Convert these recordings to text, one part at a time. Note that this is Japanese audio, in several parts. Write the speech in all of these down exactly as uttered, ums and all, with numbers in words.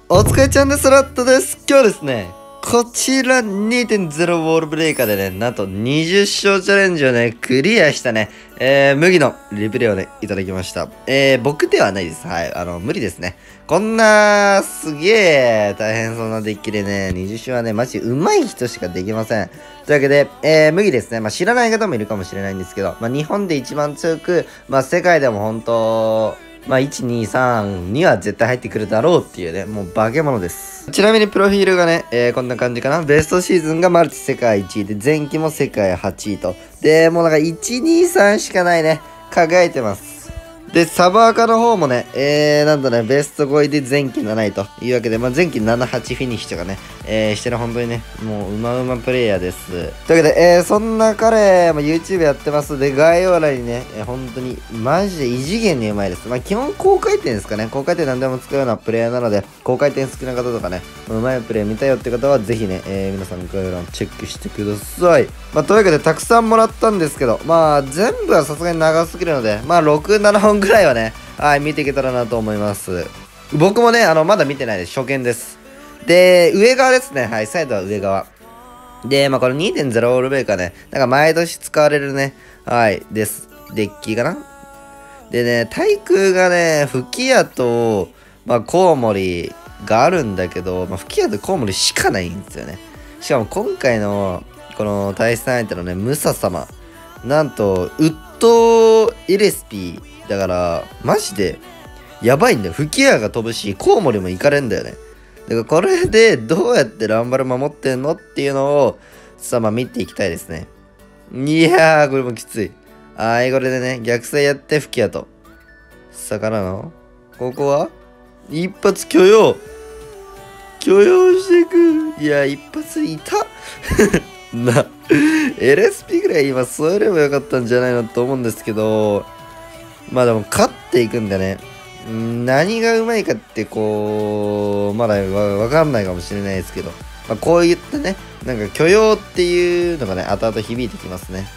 お疲れちゃんです。ラットです。今日はですね、こちら にてんゼロ ウォールブレイカーでね、なんとにじゅっ勝チャレンジをね、クリアしたね、えー、麦のリプレイをね、いただきました。えー、僕ではないです。はい。あの、無理ですね。こんな、すげえ、大変そうなデッキでね、にじゅっ勝はね、マジ上手い人しかできません。というわけで、えー、麦ですね。まあ、知らない方もいるかもしれないんですけど、まあ、日本で一番強く、まあ、世界でも本当、まあ、いち、に、さんには絶対入ってくるだろうっていうね、もう化け物です。ちなみにプロフィールがね、えー、こんな感じかな。ベストシーズンがマルチ世界いちいで、前期も世界はちいと。で、もうなんかいち、に、さんしかないね。輝いてます。で、サバーカの方もね、えー、なんとね、ベストごいで前期なないというわけで、まあ、前期なな、はちフィニッシュとかね、えー、してる本当にね、もううまうまプレイヤーです。というわけで、えー、そんな彼、まあ、YouTube やってます。で、概要欄にね、えー、本当に、マジで異次元にうまいです。まあ、基本高回転ですかね。高回転何でも使うようなプレイヤーなので、高回転好きな方とかね、うまいプレイ見たよって方は、ぜひね、えー、皆さん概要欄チェックしてください。まあ、というわけで、たくさんもらったんですけど、まあ、全部はさすがに長すぎるので、まあ、ろく、ななほんぐらいはね、はい、見ていけたらなと思います。僕もね、あの、まだ見てないです。初見です。で、上側ですね。はい、サイドは上側。で、まあ、この にてんゼロ オールベイカーね、なんか毎年使われるね、はい、です。デッキかな。でね、対空がね、吹き矢と、まあ、コウモリがあるんだけど、まあ、吹き矢とコウモリしかないんですよね。しかも今回の、この対戦相手のね、ムサ様。なんと、ウッドエレスピー。だから、マジで、やばいんだよ。吹き矢が飛ぶし、コウモリも行かれんだよね。だからこれで、どうやってランバル守ってんのっていうのを、さあ、まあ見ていきたいですね。いやー、これもきつい。はい、これでね、逆サイやって吹き矢と。さあからの、ここは一発許容許容していく。いや、一発いたな、エルエスピー ぐらい今添えればよかったんじゃないのと思うんですけど、まあでも勝っていくんでね、何がうまいかってこう、まだわわかんないかもしれないですけど、まあ、こういったね、なんか許容っていうのがね、後々響いてきますね。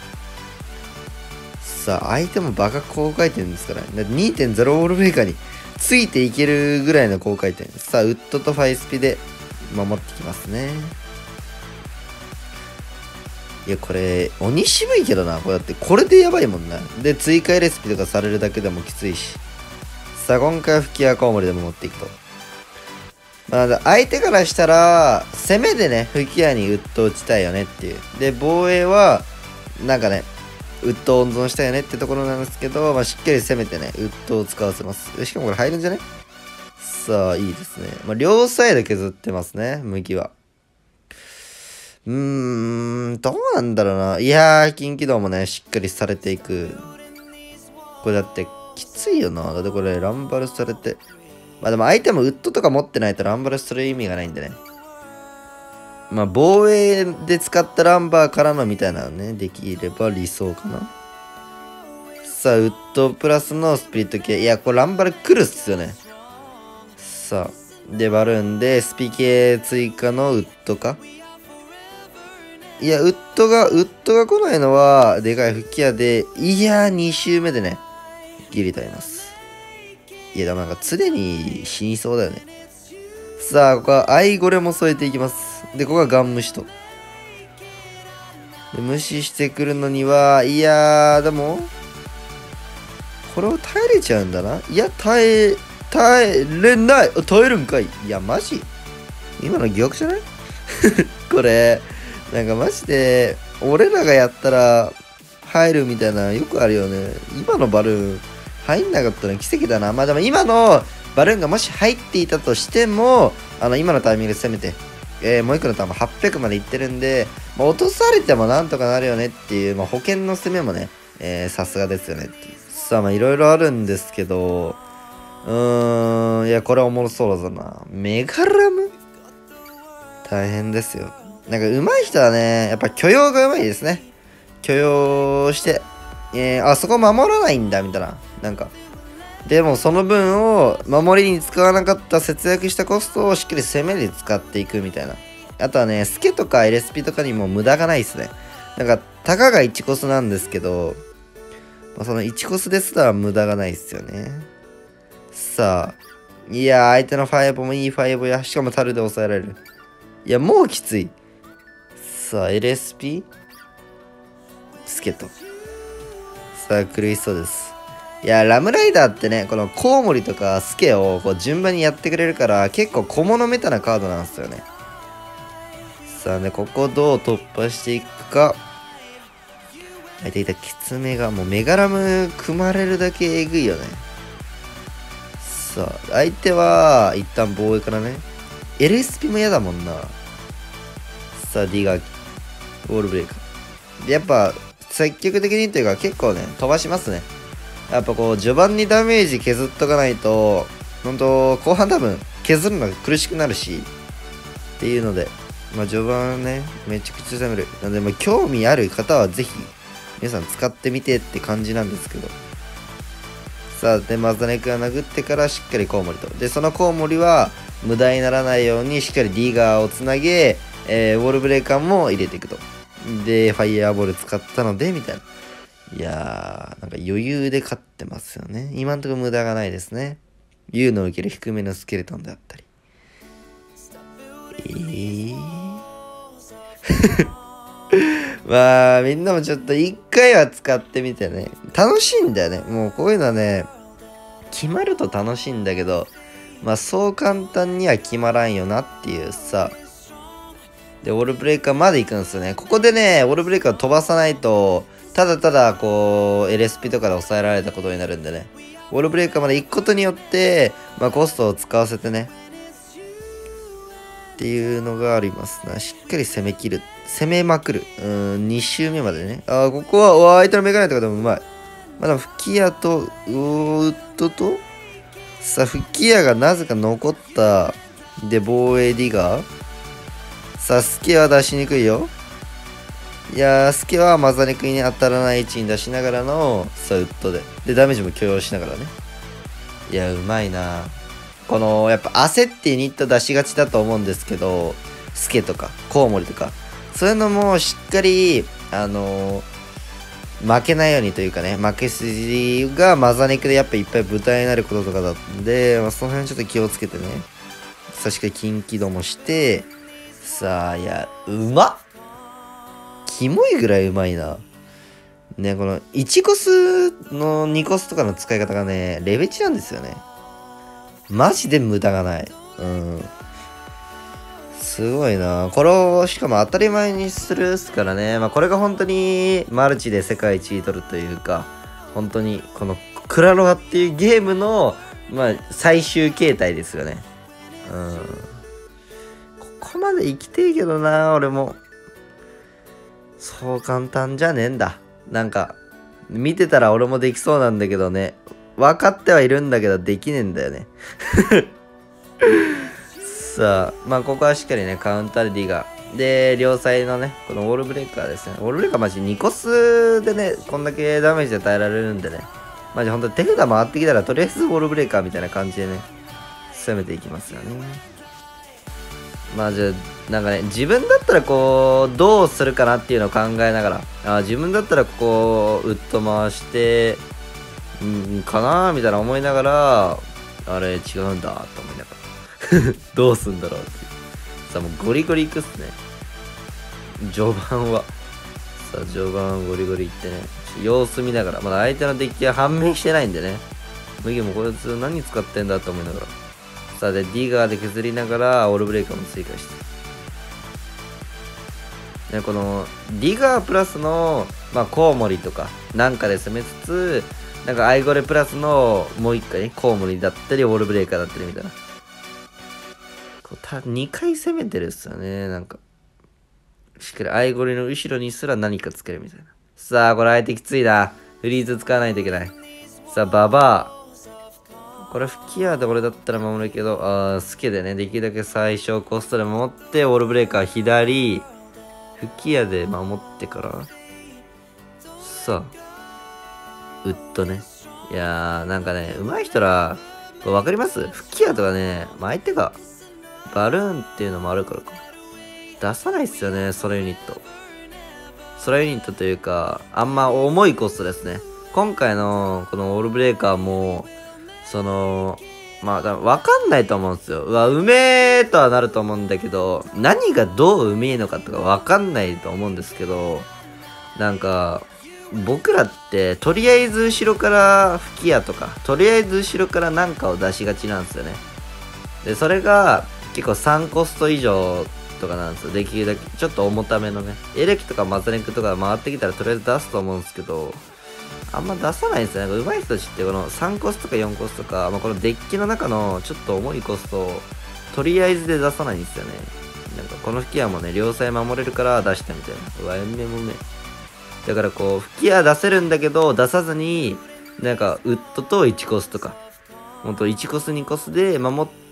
さあ、相手もバカ高回転ですから、ね、にてんゼロ オールベイカーについていけるぐらいの高回転。さあ、ウッドとファイスピで守ってきますね。いや、これ、鬼渋いけどな。これだって、これでやばいもんな。で、追加レシピとかされるだけでもきついし。さあ、今回は吹き矢コウモリでも持っていくと。まあ、相手からしたら、攻めでね、吹き矢にウッド打ちたいよねっていう。で、防衛は、なんかね、ウッドを温存したいよねってところなんですけど、まあ、しっかり攻めてね、ウッドを使わせます。しかもこれ入るんじゃね？さあ、いいですね。まあ、両サイド削ってますね、麦は。うーん、どうなんだろうな。いやー、近畿道もね、しっかりされていく。これだって、きついよな。だってこれ、ランバルされて。まあでも相手もウッドとか持ってないとランバルする意味がないんでね。まあ、防衛で使ったランバーからのみたいなのね、できれば理想かな。さあ、ウッドプラスのスピリット系。いや、これランバル来るっすよね。さあ、で、バルーンで、スピ系追加のウッドか。いや、ウッドが、ウッドが来ないのは、でかい吹き矢で、いやー、に周目でね、ギリとあります。いや、でもなんか常に死にそうだよね。さあ、ここはアイゴレも添えていきます。で、ここはガン無視と。で、無視してくるのには、いやー、でも、これを耐えれちゃうんだな。いや、耐え、耐えれない。耐えるんかい。いや、マジ今の疑惑じゃないこれ。なんかマジで、俺らがやったら入るみたいなよくあるよね。今のバルーン入んなかったら奇跡だな。まあでも今のバルーンがもし入っていたとしても、あの今のタイミングで攻めて、えー、もう一個のターンもはっぴゃくまでいってるんで、まあ、落とされてもなんとかなるよねっていう、まあ、保険の攻めもね、えー、さすがですよねっていう。さあまあいろいろあるんですけど、うーん、いやこれおもろそうだな。メガラム大変ですよ。なんか上手い人はね、やっぱ許容が上手いですね。許容して、えー、あそこ守らないんだ、みたいな。なんか。でもその分を守りに使わなかった節約したコストをしっかり攻めで使っていくみたいな。あとはね、スケとか エルエスピー とかにも無駄がないですね。なんか、たかがいちコスなんですけど、まあ、そのいちコスですら無駄がないですよね。さあ、 いや、相手のファイボもいいファイボや。しかもタルで抑えられる。いや、もうきつい。さあ、エルエスピー? スケット。さあ、苦しそうです。いや、ラムライダーってね、このコウモリとかスケをこう順番にやってくれるから、結構小物メタなカードなんですよね。さあね、ここどう突破していくか。相手いたキツメが、もうメガラム組まれるだけえぐいよね。さあ、相手は一旦防衛からね。エルエスピー も嫌だもんな。さあ、D が、ウォールブレイカー。で、やっぱ、積極的にというか結構ね、飛ばしますね。やっぱこう、序盤にダメージ削っとかないと、ほんと、後半多分、削るのが苦しくなるし、っていうので、まあ、序盤ね、めちゃくちゃ攻める。なので、まあ、興味ある方はぜひ、皆さん使ってみてって感じなんですけど。さあ、で、マザネクが殴ってからしっかりコウモリと。で、そのコウモリは、無駄にならないようにしっかりディガーをつなげ、えー、ウォールブレーカーも入れていくと。で、ファイヤーボール使ったので、みたいな。いやー、なんか余裕で勝ってますよね。今んところ無駄がないですね。U の受ける低めのスケルトンであったり。えー、まあ、みんなもちょっと一回は使ってみてね。楽しいんだよね。もうこういうのはね、決まると楽しいんだけど、まあそう簡単には決まらんよなっていうさ。で、ウォールブレーカーまで行くんですよね。ここでね、ウォールブレーカー飛ばさないと、ただただこう エルエスピー とかで抑えられたことになるんでね。ウォールブレーカーまで行くことによって、まあコストを使わせてね。っていうのがありますな。しっかり攻め切る。攻めまくる。うん、に周目までね。ああ、ここは、うわ、相手のメガネとかでもうまい。まだ吹き矢と、ウッドと、さあ、吹き矢がなぜか残った。で、防衛ディガー。さあ、スケは出しにくいよ。いやー、スケはマザネクに当たらない位置に出しながらの、さあ、ウッドで。で、ダメージも許容しながらね。いや、うまいな。この、やっぱ焦ってユニット出しがちだと思うんですけど、スケとか、コウモリとか、そういうのもしっかり、あのー、負けないようにというかね、負け筋がマザネクでやっぱいっぱい舞台になることとかだったんで、まあ、その辺ちょっと気をつけてね。さしか近畿度もして、さあ、いや、うまっキモいぐらいうまいな。ね、このいちコスのにコスとかの使い方がね、レベチなんですよね。マジで無駄がない。うん。すごいな。これをしかも当たり前にするっすからね。まあこれが本当にマルチで世界一位取るというか、本当にこのクラロワっていうゲームの、まあ最終形態ですよね。うん。ここまで生きてえけどな、俺も。そう簡単じゃねえんだ。なんか、見てたら俺もできそうなんだけどね。分かってはいるんだけど、できねえんだよね。さあ、まあここはしっかりね、カウンターでディガー。で、両サイのね、このウォールブレーカーですね。ウォールブレーカーマジにコスでね、こんだけダメージ与えられるんでね。マジほんと手札回ってきたら、とりあえずウォールブレーカーみたいな感じでね、攻めていきますよね。まあじゃあ、なんかね、自分だったらこう、どうするかなっていうのを考えながら、あ自分だったらここ、ウッド回して、んかなーみたいな思いながら、あれ違うんだと思いながら。どうすんだろうっていう。さあもうゴリゴリいくっすね。序盤は。さあ序盤ゴリゴリいってね。様子見ながら。まだ相手のデッキは判明してないんでね。麦もこいつ何使ってんだと思いながら。さあで、ディガーで削りながら、オールブレーカーも追加して。ね、この、ディガープラスの、まあ、コウモリとか、なんかで攻めつつ、なんかアイゴレプラスの、もう一回ね、コウモリだったり、オールブレーカーだったりみたいな。にかい攻めてるっすよね。なんか。しっかりアイゴレの後ろにすら何かつけるみたいな。さあ、これ相手きついな。フリーズ使わないといけない。さあ、ババア。これ吹き矢で俺だったら守るけど、あー、スケでね、できるだけ最小コストで守って、オールブレーカー左。吹き矢で守ってから。さあ。ウッドね。いやー、なんかね、上手い人ら、これわかります？吹き矢とかね、まあ、相手が、バルーンっていうのもあるからか。出さないっすよね、ソラユニット。ソラユニットというか、あんま重いコストですね。今回のこのオールブレーカーも、その、 まあ、多分分かんないと思うんですよ。うわ、うめーとはなると思うんだけど、何がどううめえのかとか分かんないと思うんですけど、なんか、僕らって、とりあえず後ろから吹き矢とか、とりあえず後ろからなんかを出しがちなんですよね。で、それが、結構さんコスト以上とかなんですよ。できるだけ、ちょっと重ためのね。エレキとかマザネクとか回ってきたらとりあえず出すと思うんですけど、あんま出さないんですよね。上手い人たちってこのさんコスとかよんコスとか、まあ、このデッキの中のちょっと重いコストをとりあえずで出さないんですよね。なんかこの吹き矢もね、両サイ守れるから出したみたいな。うわ、えんめもめ。だからこう、吹き矢出せるんだけど、出さずに、なんかウッドといちコスとか、ほんといちコスにコスで守って、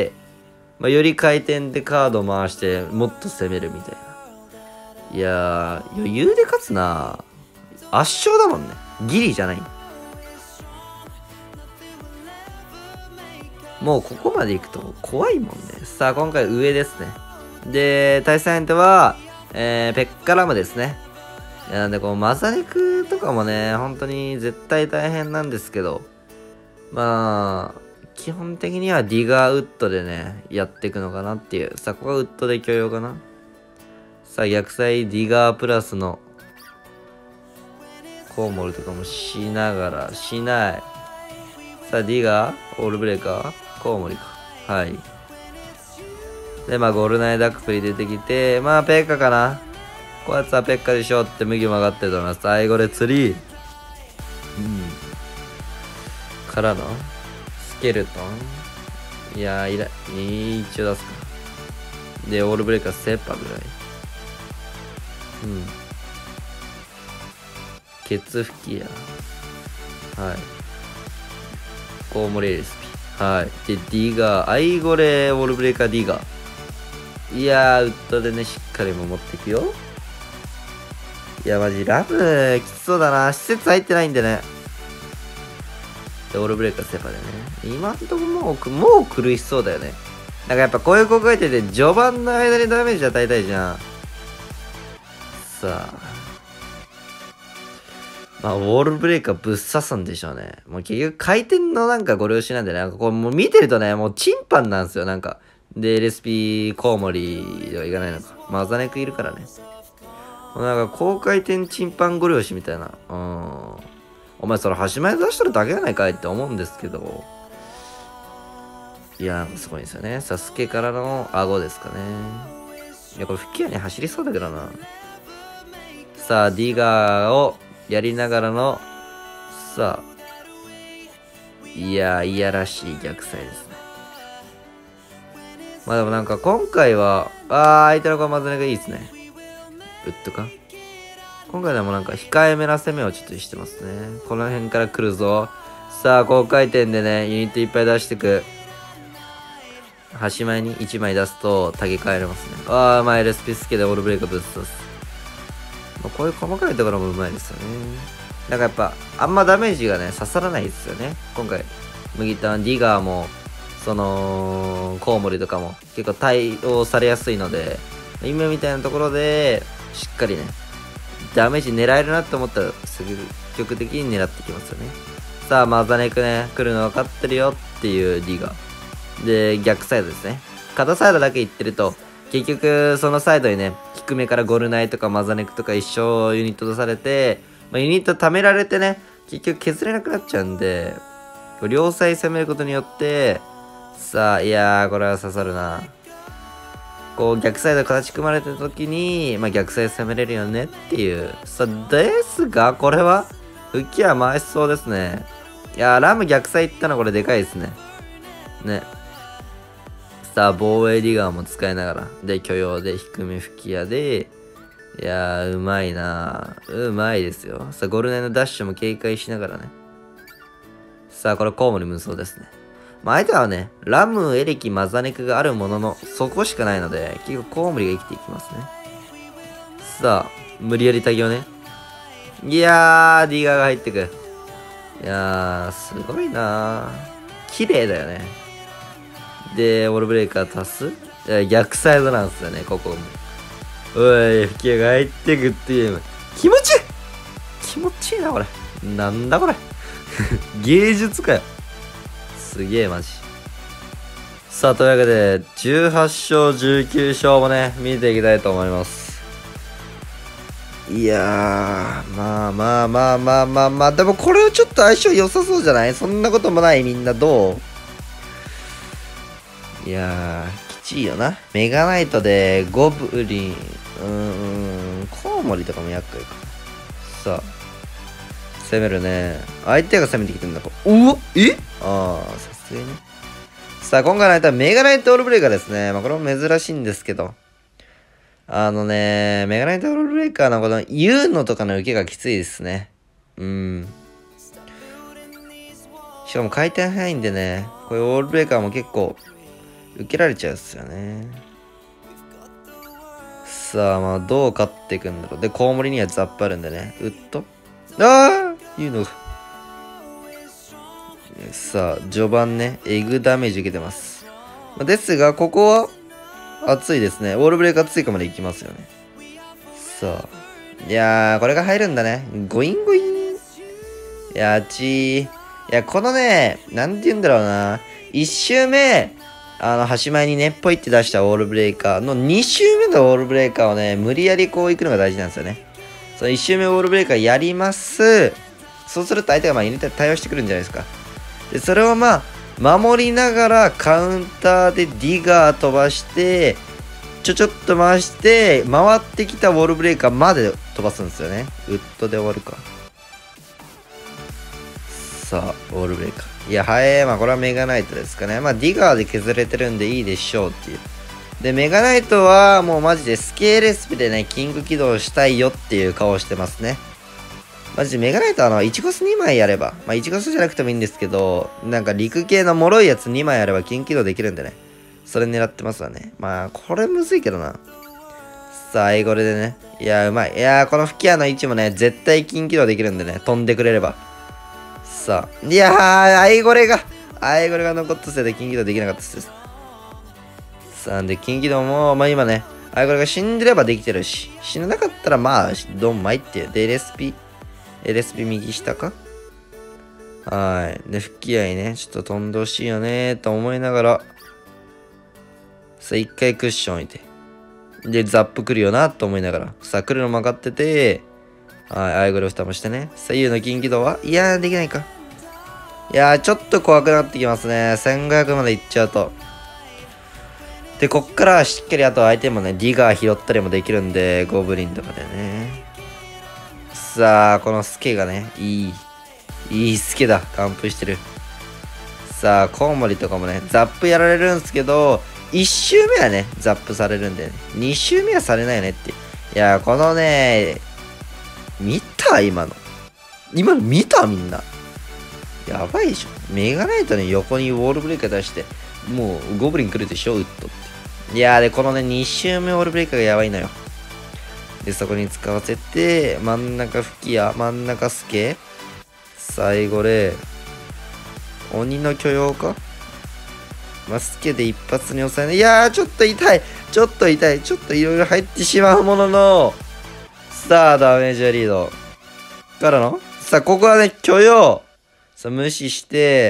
まあ、より回転でカードを回してもっと攻めるみたいな。いやー、余裕で勝つな。圧勝だもんね。ギリじゃない。もうここまで行くと怖いもんね。さあ、今回上ですね。で、対戦相手は、えー、ペッカラムですね。いや、なんでこう、マザネクとかもね、本当に絶対大変なんですけど、まあ、基本的にはディガーウッドでね、やっていくのかなっていう。さあ、ここはウッドで許容かな。さあ、逆サイディガープラスのコウモリとかもしながら、しない。さあ、ディガーオールブレーカーコウモリか。はい。で、まあ、ゴールナイダックプリ出てきて、まあ、ペッカかな。こやつはペッカでしょって麦曲がってると思います。最後でツリー。うん。からのスケルトン。いやー、いら、一応出すか。で、オールブレーカーセッパぐらい。うん。ケツ吹きや。はい。コウモリレシピ。はい。で、ディガー。アイゴレオールブレーカーディガー。いやー、ウッドでね、しっかり守っていくよ。いや、マジ、ラム、きつそうだな。施設入ってないんでね。で、オールブレーカーセパでね。今んとこもう、もう苦しそうだよね。なんかやっぱこういう高回転で序盤の間にダメージ与えたいじゃん。さあ。まあ、ウォールブレーカーぶっ刺すんでしょうね。もう結局回転のなんかご了承なんでね。なんかこうもう見てるとね、もうチンパンなんですよ。なんか。で、エルエスピー コウモリではいかないのか。マザネクいるからね。なんか高回転チンパンご両親みたいな。うん。お前それ端前出したらだけやないかいって思うんですけど。いや、すごいんですよね。サスケからの顎ですかね。いや、これ吹き矢に走りそうだけどな。さあ、ディガーをやりながらの、さあ、いや、いやらしい逆サイですね。まあでもなんか今回は、あー、相手の子マズネがいいですね。ウッドか。今回でもなんか控えめな攻めをちょっとしてますね。この辺から来るぞ。さあ、高回転でね、ユニットいっぱい出してく。端前にいちまい出すと、タゲ変えれますね。ああ、まあ、エルエスピー スケでオールブレイクぶっ刺す。まあ、こういう細かいところもうまいですよね。なんかやっぱ、あんまダメージがね、刺さらないですよね。今回、麦タン、ディガーも、その、コウモリとかも結構対応されやすいので、今みたいなところで、しっかりね、ダメージ狙えるなって思ったら、積極的に狙ってきますよね。さあ、マザネクね、来るの分かってるよっていうディガー。で、逆サイドですね。片サイドだけ行ってると、結局、そのサイドにね、低めからゴルナイとかマザネクとか一生ユニット出されて、まあ、ユニット貯められてね、結局削れなくなっちゃうんで、両サイ攻めることによって、さあ、いやー、これは刺さるな。こう、逆サイド形組まれてる時に、まあ、逆サイ攻めれるよねっていう。さあ、ですが、これは、吹きは回しそうですね。いやー、ラム逆サイ行ったのこれでかいですね。ね。さあ、防衛ディガーも使いながら。で、許容で、低め吹き矢で、いやー、うまいなー。うまいですよ。さあ、ゴルネのダッシュも警戒しながらね。さあ、これコウモリ無双ですね。まあ、相手はね、ラム、エレキ、マザネクがあるものの、そこしかないので、結構コウモリが生きていきますね。さあ、無理やりタギをね。いやー、ディガーが入ってく。いやー、すごいなー。綺麗だよね。で、オールブレーカー足すいや逆サイドなんですよね、ここも。おい、吹き矢が入ってくっていう。気持ちいい気持ちいいな、これ。なんだこれ。芸術かよ。すげえ、マジ。 さあ、というわけで、じゅうはち勝、じゅうきゅう勝もね、見ていきたいと思います。いやー、まあまあまあまあまあまあ、でもこれはちょっと相性良さそうじゃない？そんなこともない、みんなどう？いやー、きちいよな。メガナイトでゴブリン、うーん、コウモリとかも厄介か。さあ、攻めるね。相手が攻めてきてんだろ。うわえああ、さすがにね。さあ、今回の相手はメガナイトオールブレイカーですね。まあ、これも珍しいんですけど。あのね、メガナイトオールブレイカーのこのユーノとかの受けがきついですね。うん。しかも回転早いんでね、こういうオールブレイカーも結構受けられちゃうんですよね。さあ、まあ、どう勝っていくんだろう。で、コウモリにはザップあるんでね。ウッドああユーノが。さあ、序盤ね、エグダメージ受けてます。ですが、ここは、熱いですね。オールブレイカー追加まで行きますよね。さあ。いやー、これが入るんだね。ゴインゴイン。いやー、ちー。いや、このね、なんて言うんだろうな。いち周目、あの、端前にね、ポイって出したオールブレイカーのに周目のオールブレイカーをね、無理やりこう行くのが大事なんですよね。そのいち周目オールブレイカーやります。そうすると相手がまあ入れて対応してくるんじゃないですか。で、それをまあ、守りながらカウンターでディガー飛ばして、ちょちょっと回して、回ってきたウォールブレイカーまで飛ばすんですよね。ウッドで終わるか。さあ、ウォールブレイカー。いや、早い。まあ、これはメガナイトですかね。まあ、ディガーで削れてるんでいいでしょうっていう。で、メガナイトはもうマジでスケールスピでね、キング起動したいよっていう顔をしてますね。マジでメガナイトあの、いちゴスにまいやれば、まあいちゴスじゃなくてもいいんですけど、なんか陸系の脆いやつにまいやれば金起動できるんでね。それ狙ってますわね。まあ、これむずいけどな。さあ、英語でね。いや、うまい。いや、この吹き矢の位置もね、絶対金起動できるんでね、飛んでくれれば。さあ、いやー、アイゴレが、アイゴレが残ったせいで金起動できなかったです。さあ、で、金起動も、まあ今ね、アイゴレが死んでればできてるし、死ななかったらまあ、ドンマイっていう。で、エルエスピー。エルエスピー 右下かはい。で、吹き合いね。ちょっと飛んでほしいよねと思いながら。さあ、一回クッション置いて。で、ザップ来るよなと思いながら。さあ、来るの曲がってて。はい。アイゴル蓋もしてね。左右の金起動はいやー、できないか。いやー、ちょっと怖くなってきますね。せんごひゃくまでいっちゃうと。で、こっからしっかりあと相手もね、ディガー拾ったりもできるんで、ゴブリンとかでね。さあ、このスケがね、いい。いいスケだ。完封してる。さあ、コウモリとかもね、ザップやられるんですけど、いち周目はね、ザップされるんでね。に周目はされないよねって。いや、このね、見た今の。今の見たみんな。やばいでしょ。メガナイトの横にウォールブレイカー出して、もうゴブリン来るでしょ、ウッドって。いやー、で、このね、に周目ウォールブレイカーがやばいのよ。で、そこに使わせて、真ん中吹き矢、真ん中スケ。最後で、鬼の許容かまあ、スケで一発に抑えない。いやー、ちょっと痛い。ちょっと痛い。ちょっといろいろ入ってしまうものの、さあ、ダメージリード。からのさあ、ここはね、許容。さあ、無視して、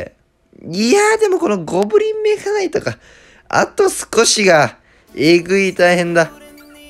いやー、でもこのゴブリンメガナイトか。あと少しが、えぐい大変だ。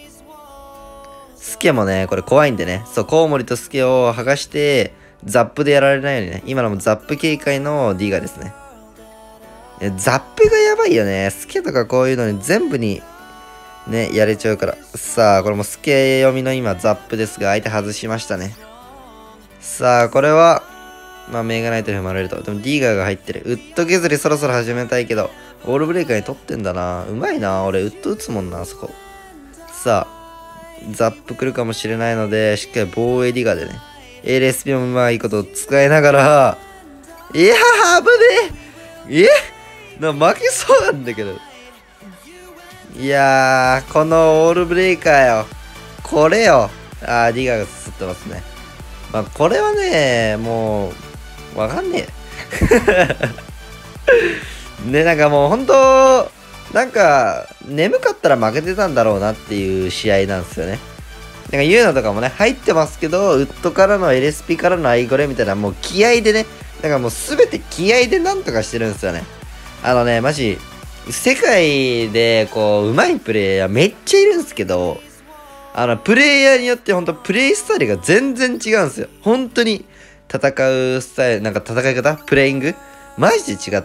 スケもね、これ怖いんでね。そう、コウモリとスケを剥がして、ザップでやられないようにね。今のもザップ警戒の D がですね。ザップがやばいよね。スケとかこういうのに全部に、ね、やれちゃうから。さあ、これもスケ読みの今ザップですが、相手外しましたね。さあ、これは、まあ、メガナイトに踏まれると。でも、ディーガーが入ってる。ウッド削りそろそろ始めたいけど、オールブレイカーに取ってんだな。うまいな。俺、ウッド打つもんな、あそこ。さあ、ザップ来るかもしれないので、しっかり防衛ディガーでね。エルエスピー もうまいこと使いながら、いやー、危ねええな負けそうなんだけど。いやー、このオールブレイカーよ。これよ。あー、ディガーがすすってますね。まあ、これはね、もう、わかんねえ。ね、なんかもう本当、なんか、眠かったら負けてたんだろうなっていう試合なんですよね。なんかユーナとかもね、入ってますけど、ウッドからの エルエスピー からのアイゴレみたいな、もう気合でね、なんかもうすべて気合でなんとかしてるんですよね。あのね、マジ、 世界で、こう、上手いプレイヤーめっちゃいるんですけど、あの、プレイヤーによってほんとプレイスタイルが全然違うんですよ。本当に戦うスタイル、なんか戦い方プレイングマジで違って、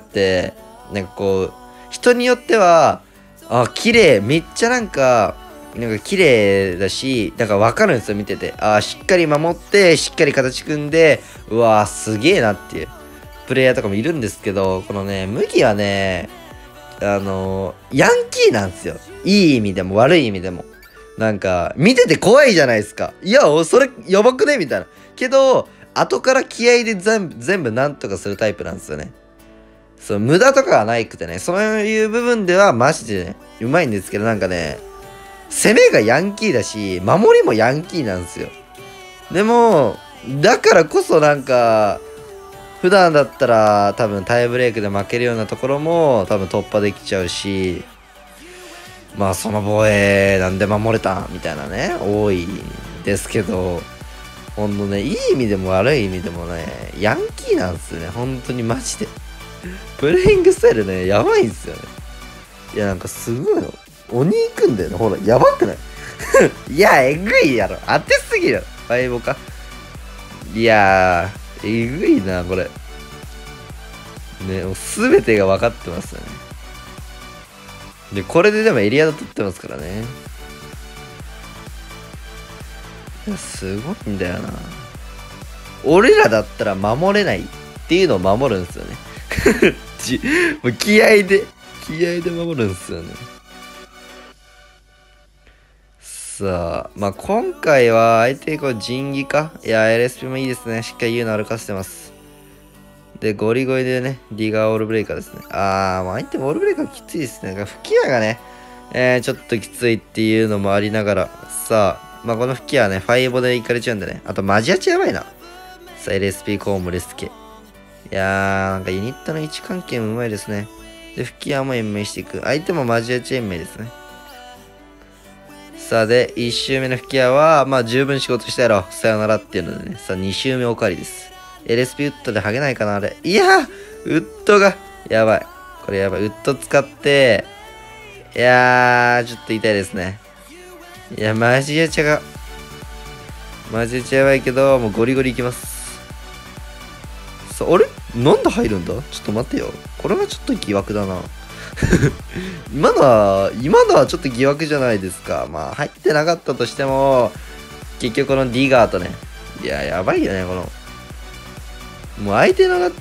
なんかこう、人によっては、あ、綺麗、めっちゃなんか、なんか綺麗だし、なんかわかるんですよ、見てて。あ、しっかり守って、しっかり形組んで、うわー、すげえなっていう、プレイヤーとかもいるんですけど、このね、麦はね、あのー、ヤンキーなんですよ。いい意味でも悪い意味でも。なんか、見てて怖いじゃないですか。いや、それ、やばくねみたいな。けど、後から気合で全部、全部なんとかするタイプなんですよね。そう、無駄とかはないくてね、そういう部分ではマジでね、うまいんですけど、なんかね、攻めがヤンキーだし、守りもヤンキーなんですよ。でも、だからこそなんか、普段だったら多分タイブレイクで負けるようなところも多分突破できちゃうし、まあその防衛なんで守れたみたいなね、多いですけど、ほんとね、いい意味でも悪い意味でもね、ヤンキーなんですよね、本当にマジで。プレイングスタイルね、やばいんですよね。いや、なんかすごいの。鬼行くんだよね、ほら、やばくないいや、えぐいやろ。当てすぎる。ファイボか。いやー、えぐいな、これ。ね、もうすべてが分かってますよね。で、これででもエリアド取ってますからね。いや、すごいんだよな。俺らだったら守れないっていうのを守るんですよね。もう気合で、気合で守るんですよね。さあ、まあ今回は相手こう仁義か。いや、エルエスピー もいいですね。しっかり言うの歩かせてます。で、ゴリゴリでね、ディガーオールブレイカーですね。あー、まあ相手もオールブレイカーきついですね。吹き矢がね、えー、ちょっときついっていうのもありながら、さあ、まあこの吹き矢はね、ファイボでいかれちゃうんでね。あとマジアチやばいな。さあ、エルエスピー コーンもレスケ。いやー、なんかユニットの位置関係もうまいですね。で、吹き矢も延命していく。相手もマジアチ延命ですね。さあ、で、いち周目の吹き矢は、まあ十分仕事したやろ。さよならっていうのでね。さあ、に周目おかわりです。エルエスピー ウッドでハゲないかなあれ。いやーウッドが、やばい。これやばい。ウッド使って、いやー、ちょっと痛いですね。いや、マジアチャが、マジアチャやばいけど、もうゴリゴリいきます。さあ、あれなんで入るんだちょっと待ってよ。これはちょっと疑惑だな。今のは、今のはちょっと疑惑じゃないですか。まあ、入ってなかったとしても、結局このディガーとね、いや、やばいよね、この。もう相手のだって、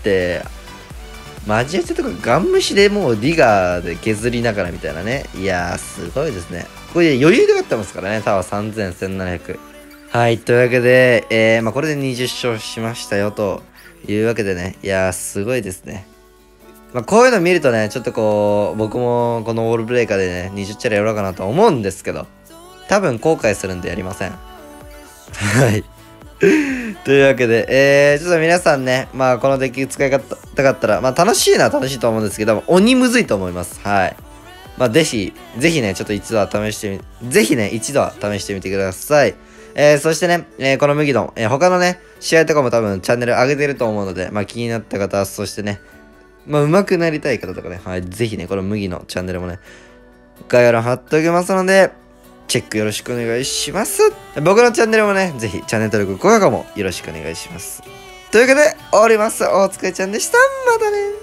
マジアチェとかガン無視でもうディガーで削りながらみたいなね。いやー、すごいですね。これで余裕で勝ってますからね。タワーさんぜんせんななひゃく。はい、というわけで、えー、まあこれでにじゅっ勝しましたよ、というわけでね。いやー、すごいですね。まあこういうの見るとね、ちょっとこう、僕もこのウォールブレイカーでね、にじゅっチャラやろうかなと思うんですけど、多分後悔するんでやりません。はい。というわけで、えー、ちょっと皆さんね、まあこのデッキ使いたかったら、まあ楽しいのは楽しいと思うんですけど、鬼むずいと思います。はい。まあぜひ、ぜひね、ちょっと一度は試してみ、ぜひね、一度は試してみてください。えー、そしてね、えー、この麦丼、えー、他のね、試合とかも多分チャンネル上げてると思うので、まあ気になった方、そしてね、まあ上手くなりたい方とかね、はい、ぜひね、この麦のチャンネルもね、概要欄貼っておきますので、チェックよろしくお願いします。僕のチャンネルもね、ぜひチャンネル登録、高評価もよろしくお願いします。というわけで、終わります。大塚ちゃんでした。またね。